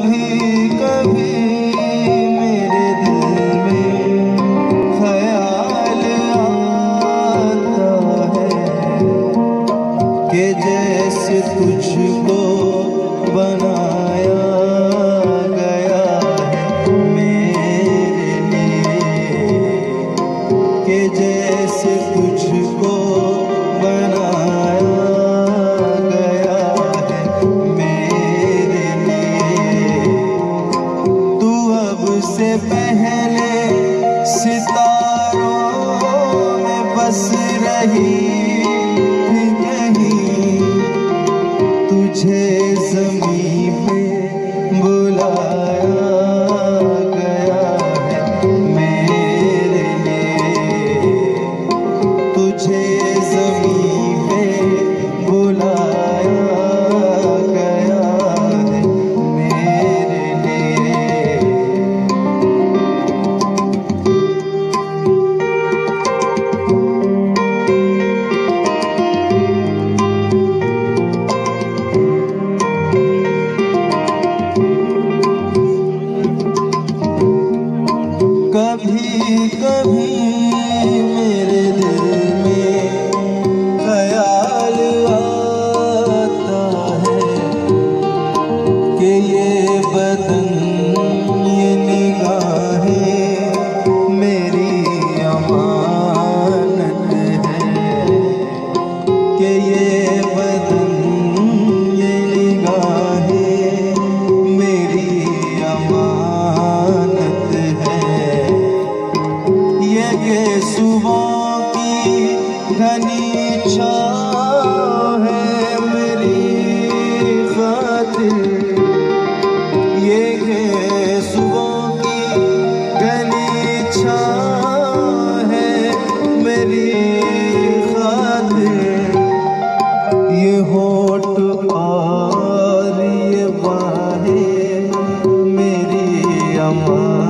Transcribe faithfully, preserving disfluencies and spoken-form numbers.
कभी कभी मेरे दिल में ख्याल आता है कि जैसे तुझको बनाया गया है मेरे लिए, कि जैसे तुझको बनाया गया है मेरे लिए। तू अब से पहले सितारों में बस रही थी कहीं, तुझे ज़मीं पे बुलाया गया है मेरे लिए, तुझे ज़मीं पे बुलाया गया है मेरे लिए। कभी कभी मेरे दिल में ख्याल आता है कि ये बदन ये निगाहें मेरी अमानत है, कि ये बदन ये निगाहें मेरी अमानत है। ये के सुबह की घनी छाँव है मेरी खातिर, ये के सुबह की घनी छाँव है मेरी खातिर। ये होठ और ये बाहें मेरी अमानत